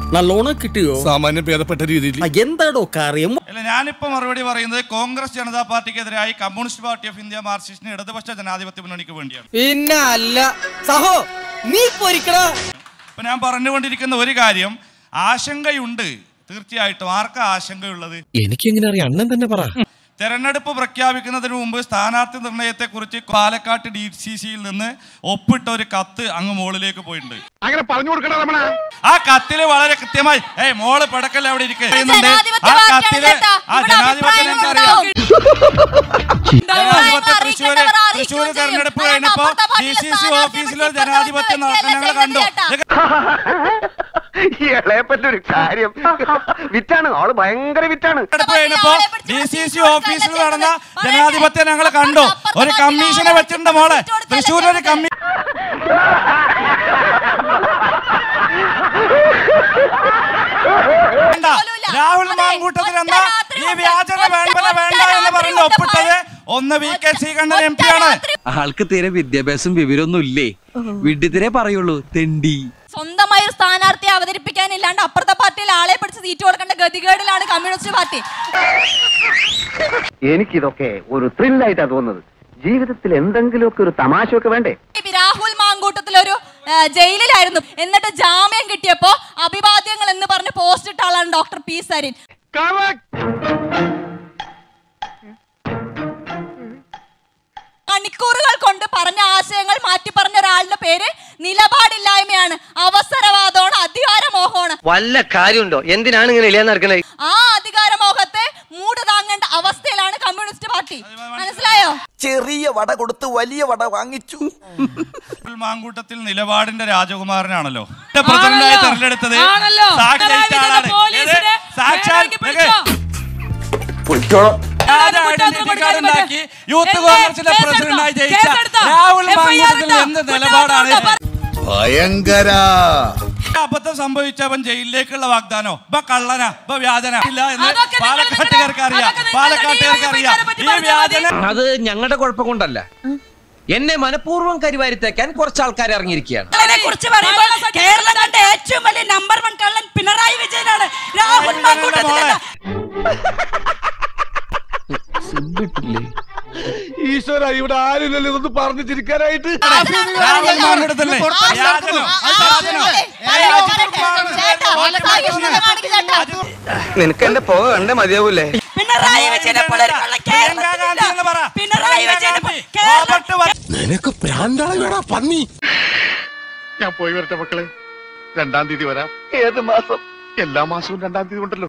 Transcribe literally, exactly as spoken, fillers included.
നല്ലോണം കിട്ടിയോ? സാമാന്യം ഭേദപ്പെട്ട രീതിയിൽ. എന്താടോ കാര്യം? അല്ല, ഞാനിപ്പോ മറുപടി പറയുന്നത് കോൺഗ്രസ് ജനതാ പാർട്ടിക്കെതിരായി കമ്മ്യൂണിസ്റ്റ് പാർട്ടി ഓഫ് ഇന്ത്യ മാർക്സിസ്റ്റിന് ഇടതുപക്ഷ ജനാധിപത്യ മുന്നണിക്ക് വേണ്ടിയാണ്. പിന്നെ അല്ല സഹോ, നീ പൊരിക്കടാ. ഇപ്പൊ ഞാൻ പറഞ്ഞുകൊണ്ടിരിക്കുന്ന ഒരു കാര്യം, ആശങ്കയുണ്ട്. തീർച്ചയായിട്ടും. ആർക്കാ ആശങ്കയുള്ളത്? എനിക്കെങ്ങനെ അറിയാം? അണ്ണൻ തന്നെ പറ. തെരഞ്ഞെടുപ്പ് പ്രഖ്യാപിക്കുന്നതിന് മുമ്പ് സ്ഥാനാർത്ഥി നിർണയത്തെ കുറിച്ച് പാലക്കാട് ഡി സി സിയിൽ നിന്ന് ഒപ്പിട്ട ഒരു കത്ത് അങ്ങ് മോളിലേക്ക് പോയിട്ടുണ്ട്. അങ്ങനെ പറഞ്ഞു കൊടുക്കണ രമണ. ആ കത്തില് വളരെ കൃത്യമായി ഏയ് മോള് പടക്കല്ല അവിടെ ഇരിക്കുന്നുണ്ട്. ആ കത്തില് ആ ജനാധിപത്യം എനിക്കറിയാം. ജനാധിപത്യ തൃശ്ശൂര് തൃശ്ശൂര് തെരഞ്ഞെടുപ്പ് കഴിഞ്ഞപ്പോ ഡി സി സി ഓഫീസിലൊരു ജനാധിപത്യം ഞങ്ങൾ കണ്ടു. ഇളയപ്പറ്റൊരു കാര്യം വിറ്റാണ്, ആള് ഭയങ്കര വിറ്റാണ്. കഴിഞ്ഞപ്പോ ഡി സി സി ഓഫീസിൽ നടന്ന ജനാധിപത്യം ഞങ്ങൾ കണ്ടു. ഒരു കമ്മീഷനെ വെച്ചിട്ടുണ്ട് മോളെ. തൃശ്ശൂരൊരു കമ്മീഷൻ രാഹുൽ മാങ്കൂട്ടത്തിൽ എന്താ ഈ വ്യാജന വേണ്ട വേണ്ട എന്ന് പറഞ്ഞ് ഒപ്പിട്ടത് ഒന്ന് V K Sreekandan M P ആണ്. ആൾക്ക് തീരെ വിദ്യാഭ്യാസം വിവരമൊന്നും ഇല്ലേ, വിഡ്ഢിത്തിരെ പറയുള്ളൂ, തെണ്ടി. സ്വന്തമായ ഒരു സ്ഥാനാർത്ഥിയെ അവതരിപ്പിക്കാനില്ലാണ്ട് അപ്പുറത്തെ പാർട്ടിയിൽ ആളെ പിടിച്ച് സീറ്റ് കൊടുക്കേണ്ട ഗതികേടിലാണ് കമ്മ്യൂണിസ്റ്റ് പാർട്ടി. എനിക്കിതൊക്കെ ഒരു ത്രില്ലായിട്ടാ തോന്നുന്നത്. ജീവിതത്തിൽ എന്തെങ്കിലുമൊക്കെ ഒരു തമാശയൊക്കെ വേണ്ടേ? രാഹുൽ മാങ്കൂട്ടത്തിൽ ഒരു ജയിലിലായിരുന്നു, എന്നിട്ട് ജാമ്യം കിട്ടിയപ്പോ അഭിവാദ്യങ്ങൾ എന്ന് പറഞ്ഞ് പോസ്റ്റ് ഇട്ട ആളാണ് ഡോക്ടർ പി സരിൻ. മണിക്കൂറുകൾ കൊണ്ട് പറഞ്ഞ ആശയങ്ങൾ മാറ്റി പറഞ്ഞ ഒരാളുടെ പേര് നിലപാടില്ലായ്മയാണ്, അവസരവാദമാണ്, അധികാരമോഹമാണ്. വല്ല കാര്യമുണ്ടോ? എന്തിനാണ് ഇങ്ങനെ ഇല്ലാന്ന് നടക്കുന്നത്? ആ അധികാരമോഹത്തെ മൂട് താങ്ങേണ്ട അവസ്ഥയിലാണ് കമ്മ്യൂണിസ്റ്റ് പാർട്ടി. മനസ്സിലായോ? ചെറിയ വട കൊടുത്ത് വലിയ വട വാങ്ങിച്ചു. മാങ്കൂട്ടത്തിൽ നിലപാടിന്റെ രാജകുമാരനാണല്ലോ പ്രസിഡന്റായി തെരഞ്ഞെടുത്തത്. യൂത്ത് കോൺഗ്രസിന്റെ പ്രസിഡന്റായി ജയിച്ച രാഹുൽ മാങ്കൂട്ടത്തിൽ എന്ത് നിലപാടാണ്? ഭയങ്കര അബദ്ധം സംഭവിച്ചവൻ ജയിലിലേക്കുള്ള വാഗ്ദാനോ ഇപ്പൊ കള്ളനാ ഇപ്പൊ വ്യാജന ഇല്ല എന്ന് പാലക്കാട്ടുകാർക്ക് അറിയാം. പാലക്കാട്ടുകാർക്ക് അറിയാം ഈ വ്യാജന. അത് ഞങ്ങളുടെ കുഴപ്പം കൊണ്ടല്ല, എന്നെ മനഃപൂർവ്വം കരിവാരിത്തേക്കാൻ കുറച്ച് ആൾക്കാർ ഇറങ്ങിയിരിക്കുകയാണ്. കേരളം കണ്ട ഏറ്റവും വലിയ നമ്പർ വൺ കള്ളൻ പിണറായി വിജയനാണ്. രാഹുൽ മാങ്കൂട്ടത്തിൽ ഈശ്വര, ഇവിടെ ആരുമില്ലല്ലോ ഇതൊന്ന് പറഞ്ഞു ചിരിക്കാനായിട്ട്. നിനക്ക് എന്റെ പോക കണ്ടേ മതിയാവൂലേ? നിനക്ക് പ്രാന്താണ് വേടാ പന്നി. ഞാൻ പോയി വരട്ടെ മക്കളെ. രണ്ടാം തീയതി വരാം. ഏത് മാസം? എല്ലാ മാസവും രണ്ടാം തീയതി ഉണ്ടല്ലോ.